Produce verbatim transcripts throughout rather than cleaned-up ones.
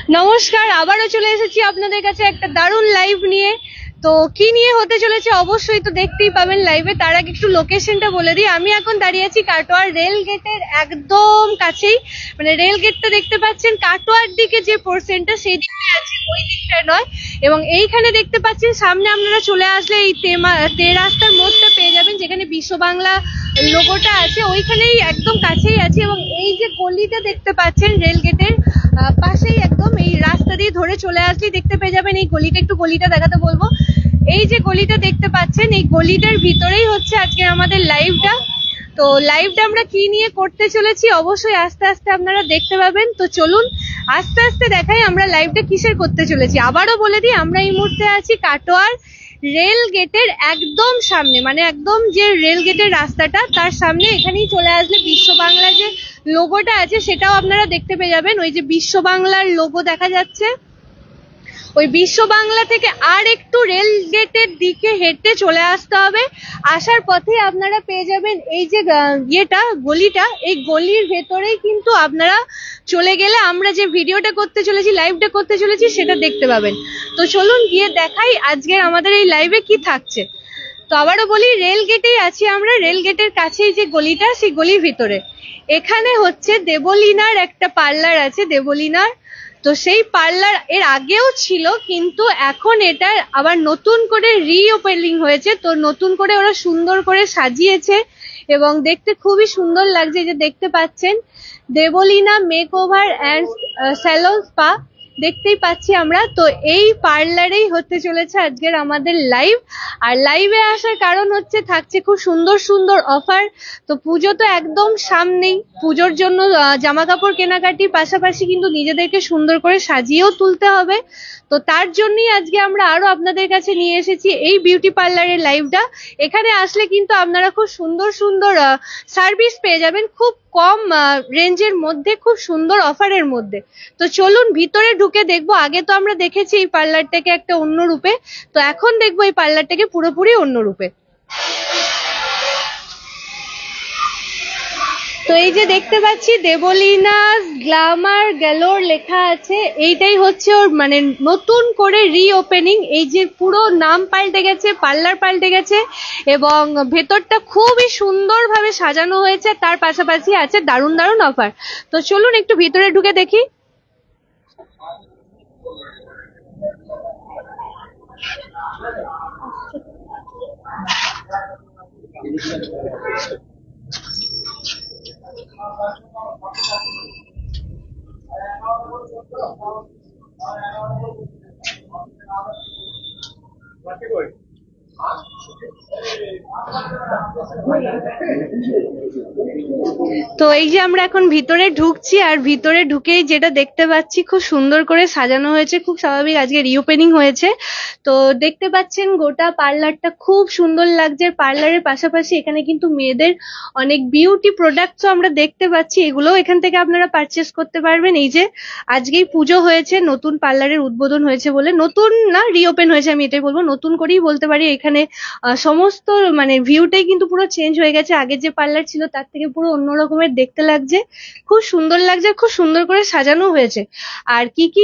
নমস্কার, আবারও চলে এসেছি আপনাদের কাছে একটা দারুণ লাইভ নিয়ে। তো কি নিয়ে হতে চলেছে অবশ্যই তো দেখতেই পাবেন লাইভে। তার আগে একটু লোকেশনটা বলে দিই। আমি এখন দাঁড়িয়ে আছি কাটোয়ার রেল গেটের একদম কাছেই, মানে রেল গেটটা দেখতে পাচ্ছেন কাটোয়ার দিকে যে পোর্শনটা সেই দিকে আছে, ওই দিকটা নয়। এবং এইখানে দেখতে পাচ্ছেন সামনে আপনারা চলে আসলে এই তেমা তে রাস্তার মোড়টা পেয়ে যাবেন, যেখানে বিশ্ব বাংলা লোগোটা আছে, ওইখানেই একদম কাছেই আছে। এবং এই যে গলিটা দেখতে পাচ্ছেন রেল গেটের পাশেই, একদম এই রাস্তা দিয়ে ধরে চলে আসলেই দেখতে পেয়ে যাবেন এই গলিটা। একটু গলিটা দেখাতে বলবো। এই যে গলিটা দেখতে পাচ্ছেন, এই গলিটার ভিতরেই হচ্ছে আজকে আমাদের লাইভটা। তো লাইভটা আমরা কি নিয়ে করতে চলেছি অবশ্যই আস্তে আস্তে আপনারা দেখতে পাবেন। তো চলুন আস্তে আস্তে দেখাই আমরা লাইভটা কিসের করতে চলেছি। আবারও বলে দিই, আমরা এই মুহূর্তে আছি কাটোয়ার রেল গেটের একদম সামনে, মানে একদম যে রেল গেটের রাস্তাটা তার সামনে। এখানেই চলে আসলে বিশ্ব বাংলা যে লোগোটা আছে সেটাও আপনারা দেখতে পেয়ে যাবেন। ওই যে বিশ্ব বাংলার লোগো দেখা যাচ্ছে, ওই বিশ্ব বাংলা থেকে আর একটু রেল গেটের দিকে হেঁটে চলে আসতে হবে। আসার পথে আপনারা পেয়ে যাবেন এই যে ইয়েটা, গলিটা। এই গলির ভেতরেই কিন্তু আপনারা চলে গেলে আমরা যে ভিডিওটা করতে চলেছি, লাইভটা করতে চলেছি, সেটা দেখতে পাবেন। তো চলুন গিয়ে দেখাই আজকের আমাদের এই লাইভে কি থাকছে। তো আবারও বলি, রেল গেটেই আছি আমরা, রেল গেটের কাছেই যে গলিটা, সেই গলির ভিতরে। এখানে হচ্ছে দেবলীনার একটা পার্লার আছে, দেবলীনার। তো সেই পার্লার এর আগেও ছিল, কিন্তু এখন এটা আবার নতুন করে রিওপেনিং হয়েছে। তো নতুন করে ওরা সুন্দর করে সাজিয়েছে এবং দেখতে খুবই সুন্দর লাগছে। যে দেখতে পাচ্ছেন Debolina makeover and salon spa দেখতেই পাচ্ছি আমরা। তো এই পার্লারেই হতে চলেছে আজকের আমাদের লাইভ। আর লাইভে আসার কারণ হচ্ছে থাকছে খুব সুন্দর সুন্দর অফার। তো পুজো তো একদম সামনেই, পুজোর জন্য জামা কাপড় কেনাকাটির পাশাপাশি কিন্তু নিজেদেরকে সুন্দর করে সাজিয়েও তুলতে হবে। তো তার জন্যই আজকে আমরা আরো আপনাদের কাছে নিয়ে এসেছি এই বিউটি পার্লারের লাইভটা। এখানে আসলে কিন্তু আপনারা খুব সুন্দর সুন্দর সার্ভিস পেয়ে যাবেন, খুব কম রেঞ্জের মধ্যে, খুব সুন্দর অফারের মধ্যে। তো চলুন ভিতরে ঢুকে দেখবো। আগে তো আমরা দেখেছি এই পার্লারটাকে একটা অন্য রূপে, তো এখন দেখবো এই পার্লারটাকে পুরোপুরি অন্য রূপে। তো এই যে দেখতে পাচ্ছি দেবলীনাস গ্ল্যামার গ্যালোর লেখা আছে, এইটাই হচ্ছে ওর মানে নতুন করে রিওপেনিং। এই যে পুরো নাম পাল্টে গেছে, পার্লার পাল্টে গেছে এবং ভেতরটা খুবই সুন্দরভাবে সাজানো হয়েছে। তার পাশাপাশি আছে দারুণ দারুণ অফার। তো চলুন একটু ভিতরে ঢুকে দেখি। তো এই যে আমরা এখন ভিতরে ঢুকছি, আর ভিতরে ঢুকেই যেটা দেখতে পাচ্ছি খুব সুন্দর করে সাজানো হয়েছে, খুব স্বাভাবিক আজকে রিওপেনিং হয়েছে। তো দেখতে পাচ্ছেন গোটা পার্লারটা খুব সুন্দর লাগছে। পার্লারের পাশাপাশি এখানে কিন্তু মেয়েদের অনেক বিউটি প্রোডাক্টসও আমরা দেখতে পাচ্ছি, এগুলোও এখান থেকে আপনারা পারচেস করতে পারবেন। এই যে আজকেই পুজো হয়েছে, নতুন পার্লারের উদ্বোধন হয়েছে বলে, নতুন না রিওপেন হয়েছে আমি এটাই বলবো, নতুন করেই বলতে পারি। এখানে সমস্ত মানে ভিউটাই কিন্তু পুরো চেঞ্জ হয়ে গেছে, আগের যে পার্লার ছিল তার থেকে পুরো অন্য রকমের দেখতে লাগছে, খুব সুন্দর লাগছে, খুব সুন্দর করে সাজানো হয়েছে। আর কি কি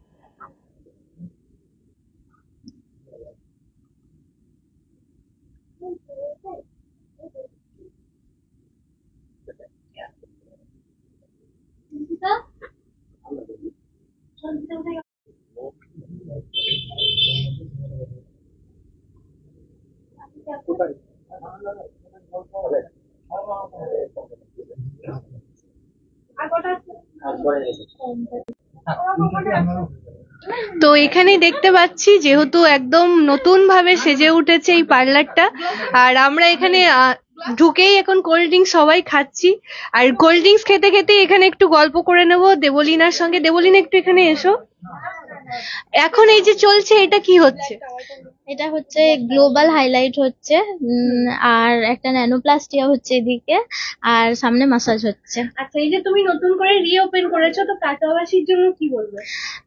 তো এখানেই দেখতে পাচ্ছি যেহেতু একদম নতুন ভাবে সেজে উঠেছে এই পার্লারটা। আর আমরা এখানে ঢুকেই এখন কোল্ড ড্রিঙ্কস সবাই খাচ্ছি, আর কোল্ড ড্রিঙ্কস খেতে খেতে এখানে একটু গল্প করে নেব দেবলীনার সঙ্গে। দেবলীনা একটু এখানে এসো। এখন এই যে চলছে এটা কি হচ্ছে? এটা হচ্ছে গ্লোবাল হাইলাইট হচ্ছে, আর একটা ন্যানোপ্লাস্টিয়া হচ্ছে এদিকে, আর সামনে মাসাজ হচ্ছে। আচ্ছা, এই যে তুমি নতুন করে রিওপেন করেছো, তো কাটোয়াবাসীর জন্য কি বলবে?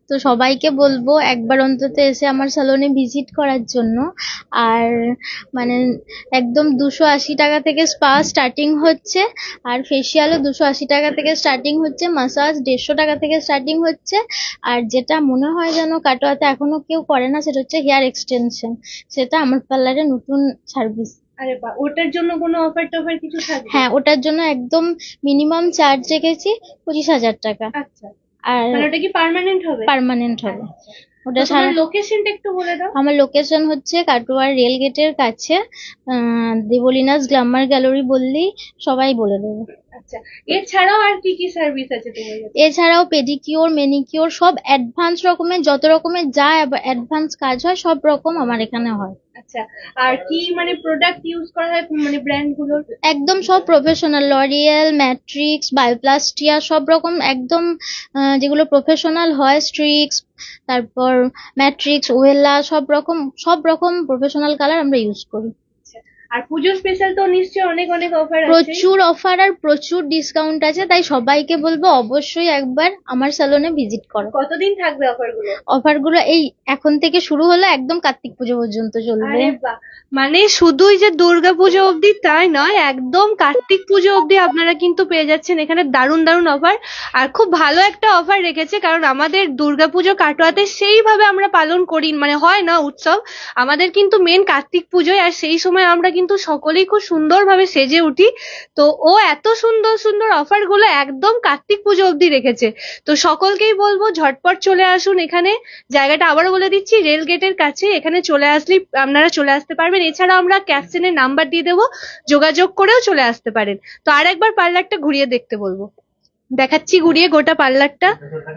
তো সবাইকে বলবো একবার অন্তত এসে আমার স্যালনে ভিজিট করার জন্য। আর মানে একদম দুশো আশি টাকা থেকে স্পা স্টার্টিং হচ্ছে, আর ফেসিয়ালও দুশো আশি টাকা থেকে স্টার্টিং হচ্ছে, মাসাজ দেড়শো টাকা থেকে স্টার্টিং হচ্ছে। আর যেটা মনে হয় যেন কাটোয়াতে এখনো কেউ করে না, সেটা হচ্ছে হেয়ার এক্সটেনশন। সেটা আমার পার্লারে নতুন সার্ভিস। আরে বাহ, ওটার জন্য কোনো অফার টফার কিছু থাকবে? হ্যাঁ, ওটার জন্য একদম মিনিমাম চার্জ রেখেছি পঁচিশ হাজার টাকা। আচ্ছা, আর মানে ওটা কি পার্মানেন্ট হবে? পার্মানেন্ট হবে ওটা। তো তোমার লোকেশনটা একটু বলে দাও। আমার লোকেশন হচ্ছে কাটোয়ার রেল গেটের কাছে, আহ, দেবলীনাস গ্ল্যামার গ্যালারি বললেই সবাই বলে দেবে। আচ্ছা, এছাড়াও আর কি কি সার্ভিস আছে তোমার কাছে? এছাড়াও পেডিকিওর, ম্যানিকিওর, সব অ্যাডভান্স রকমের, যত রকমের যা অ্যাডভান্স কাজ হয় সব রকম আমার এখানে হয়। আচ্ছা, আর কি মানে প্রোডাক্ট ইউজ করা হয় মানে ব্র্যান্ড গুলোর? একদম সব প্রফেশনাল, লরিয়েল, ম্যাট্রিক্স, বায়োপ্লাস্টিয়া, সব রকম একদম আহ, যেগুলো প্রফেশনাল হয়, স্ট্রিক্স, তারপর ম্যাট্রিক্স, ওয়েলা, সব রকম সব রকম প্রফেশনাল কালার আমরা ইউজ করি। আর পুজো স্পেশাল তো নিশ্চয়ই অনেক অনেক অফার আছে। প্রচুর অফার আর প্রচুর ডিসকাউন্ট আছে, তাই সবাইকে বলবো অবশ্যই একবার আমার স্যালনে ভিজিট করো। কতদিন থাকবে অফার গুলো? অফার গুলো এই এখন থেকে শুরু হলো, একদম কার্তিক পুজো পর্যন্ত চলবে। আরে বাহ, মানে শুধুই যে দুর্গা পুজো অবধি তাই নয়, একদম কার্তিক পুজো অবধি আপনারা কিন্তু পেয়ে যাচ্ছেন এখানে দারুণ দারুণ অফার। আর খুব ভালো একটা অফার রেখেছে, কারণ আমাদের দুর্গা পুজো কাটোয়াতে সেইভাবে আমরা পালন করি, মানে হয় না উৎসব, আমাদের কিন্তু মেন কার্তিক পুজোয়। আর সেই সময় আমরা কিন্তু সকলেই খুব সুন্দরভাবে সেজে উঠি। তো ও এত সুন্দর সুন্দর অফার গুলো একদম কার্তিক পুজো অবধি রেখেছে। তো সকলকেই বলবো ঝটপট চলে আসুন এখানে। জায়গাটা আবারও বলে দিচ্ছি, রেল গেটের কাছে। এখানে চলে আসলে আপনারা চলে আসতে পারবেন। এছাড়াও আমরা ক্যাপশনের নাম্বার দিয়ে দেবো, যোগাযোগ করেও চলে আসতে পারেন। তো আর একবার পার্লারটা ঘুরিয়ে দেখতে বলবো। দেখাচ্ছি ঘুরিয়ে গোটা পার্লারটা।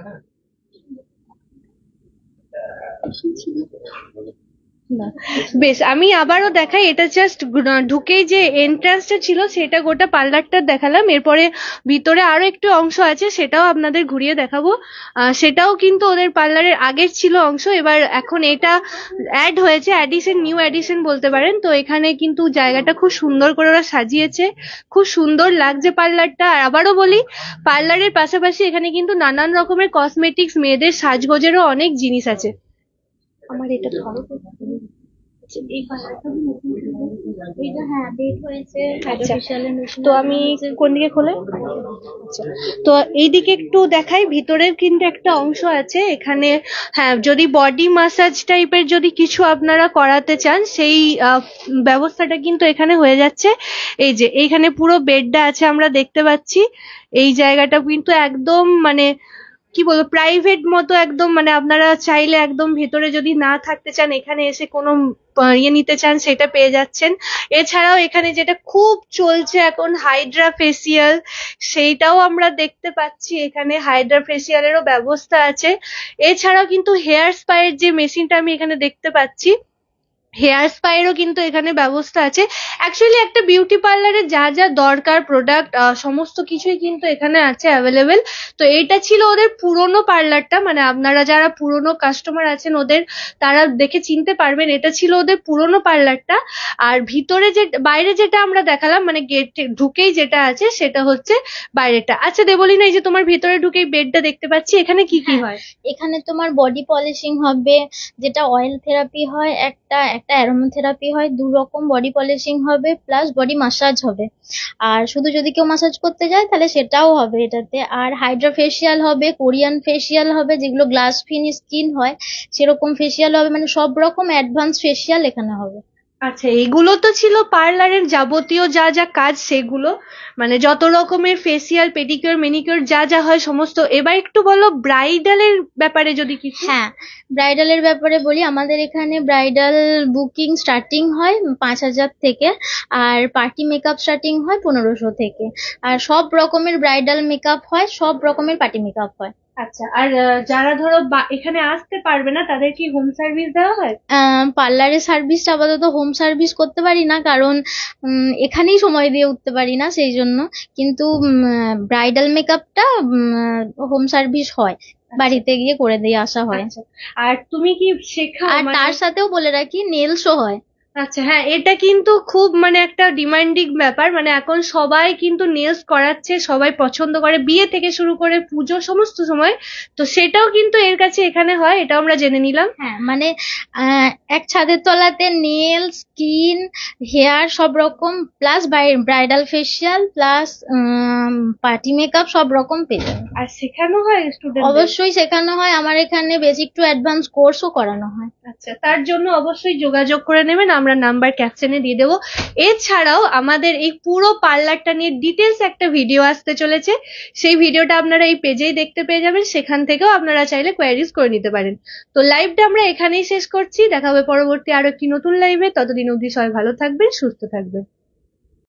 বেশ, আমি আবারও দেখাই। এটা জাস্ট ঢুকেই যে এন্ট্রান্সটা ছিল সেটা গোটা পার্লারটা দেখালাম। এরপরে ভিতরে আরো একটু অংশ আছে, সেটাও আপনাদের ঘুরিয়ে দেখাবো। আহ সেটাও কিন্তু ওদের পার্লারের আগের ছিল অংশ, এবার এখন এটা অ্যাড হয়েছে, অ্যাডিশন, নিউ অ্যাডিশন বলতে পারেন। তো এখানে কিন্তু জায়গাটা খুব সুন্দর করে ওরা সাজিয়েছে, খুব সুন্দর লাগছে পার্লারটা। আর আবারও বলি, পার্লারের পাশাপাশি এখানে কিন্তু নানান রকমের কসমেটিক্স, মেয়েদের সাজগোজেরও অনেক জিনিস আছে। আমার এটা ধরো তো। এই পার্লারটা এটা হ্যাঁ ডেট হয়েছে, তো আমি কোন দিকে খোলে? আচ্ছা, তো এইদিকে একটু দেখাই। ভিতরের কিন্তু একটা অংশ আছে এখানে। হ্যাঁ, যদি বডি মাসাজ টাইপের যদি কিছু আপনারা করাতে চান, সেই ব্যবস্থাটা কিন্তু এখানে হয়ে যাচ্ছে। এই যে এইখানে পুরো বেডটা আছে আমরা দেখতে পাচ্ছি। এই জায়গাটা কিন্তু একদম মানে কি বলবো, প্রাইভেট মতো একদম। মানে আপনারা চাইলে একদম ভেতরে যদি না থাকতে চান, এখানে এসে কোনো ইয়ে নিতে চান, সেটা পেয়ে যাচ্ছেন। এছাড়াও এখানে যেটা খুব চলছে এখন, হাইড্রা ফেসিয়াল, সেইটাও আমরা দেখতে পাচ্ছি। এখানে হাইড্রা ফেসিয়ালেরও ব্যবস্থা আছে। এছাড়াও কিন্তু হেয়ার স্পায়ের যে মেশিনটা আমি এখানে দেখতে পাচ্ছি, হেয়ার স্পায়েরও কিন্তু এখানে ব্যবস্থা আছে। অ্যাকচুয়ালি একটা বিউটি পার্লারে যা যা দরকার প্রোডাক্ট, সমস্ত কিছুই কিন্তু এখানে আছে অ্যাভেলেবেল। তো এইটা ছিল ওদের পুরনো পার্লারটা, মানে আপনারা যারা পুরনো কাস্টমার আছেন ওদের, তারা দেখে চিনতে পারবেন এটা ছিল ওদের পুরনো পার্লারটা। আর ভিতরে যে বাইরে যেটা আমরা দেখালাম, মানে গেট ঢুকেই যেটা আছে সেটা হচ্ছে বাইরেটা। আচ্ছা দেবলীনা, এই যে তোমার ভিতরে ঢুকেই বেডটা দেখতে পাচ্ছি, এখানে কি কি হয়? এখানে তোমার বডি পলিশিং হবে, যেটা অয়েল থেরাপি হয়, একটা একটা অ্যারোমাথেরাপি হয়, দু রকম বডি পলিশিং হবে, প্লাস বডি মাসাজ হবে। আর শুধু যদি কেউ মাসাজ করতে যায় তাহলে সেটাও হবে এটাতে। আর হাইড্রা ফেসিয়াল হবে, কোরিয়ান ফেসিয়াল হবে, যেগুলো গ্লাস ফিন স্কিন হয় সেরকম ফেসিয়াল হবে, মানে সব রকম অ্যাডভান্স ফেসিয়াল এখানে হবে। আচ্ছা, এগুলো তো ছিল পার্লারের যাবতীয় যা যা কাজ, সেগুলো মানে যত রকমের ফেসিয়াল, পেডিকিউর, ম্যানিকিউর যা যা হয় সমস্ত। এবার একটু বলো ব্রাইডালের ব্যাপারে যদি কিছু। হ্যাঁ, ব্রাইডালের ব্যাপারে বলি, আমাদের এখানে ব্রাইডাল বুকিং স্টার্টিং হয় পাঁচ হাজার থেকে, আর পার্টি মেকআপ স্টার্টিং হয় পনেরোশো থেকে। আর সব রকমের ব্রাইডাল মেকআপ হয়, সব রকমের পার্টি মেকআপ হয়। আচ্ছা, আর যারা ধরো এখানে আসতে পারবে না তাদের কি হোম সার্ভিস দেওয়া হয়? পার্লারের সার্ভিসটা আপাতত হোম সার্ভিস করতে পারি না, কারণ এখানেই সময় দিয়ে উঠতে পারি না, সেই জন্য। কিন্তু ব্রাইডাল মেকআপটা হোম সার্ভিস হয়, বাড়িতে গিয়ে করে দিয়ে আসা হয়। আর তুমি কি শেখাও? আর তার সাথেও বলে রাখি, নেলসও হয়। আচ্ছা, হ্যাঁ, এটা কিন্তু খুব মানে একটা ডিমান্ডিং ব্যাপার, মানে এখন সবাই কিন্তু নেলস করাচ্ছে, সবাই পছন্দ করে, বিয়ে থেকে শুরু করে পুজো সমস্ত সময়। তো সেটাও কিন্তু এর কাছে এখানে হয়, এটাও আমরা জেনে নিলাম। হ্যাঁ মানে আহ, এক ছাদের তলাতে নেল, স্কিন, হেয়ার সব রকম, plus bridal facial, plus party makeup সব রকম পেয়ে যাবেন। আর শেখানো হয় স্টুডেন্ট? অবশ্যই শেখানো হয়, আমার এখানে বেসিক টু অ্যাডভান্স কোর্সও করানো হয়। আচ্ছা, তার জন্য অবশ্যই যোগাযোগ করে নেবেন, আমরা নাম্বার ক্যাপশনে দিয়ে দেবো। এছাড়াও আমাদের এই পুরো পার্লারটা নিয়ে ডিটেলস একটা ভিডিও আসতে চলেছে, সেই ভিডিওটা আপনারা এই পেজেই দেখতে পেয়ে যাবেন, সেখান থেকেও আপনারা চাইলে কোয়ারিজ করে নিতে পারেন। তো লাইভটা আমরা এখানেই শেষ করছি, দেখা হবে পরবর্তী আরো একটি নতুন লাইভে। ততদিন অবধি সবাই ভালো থাকবেন, সুস্থ থাকবেন।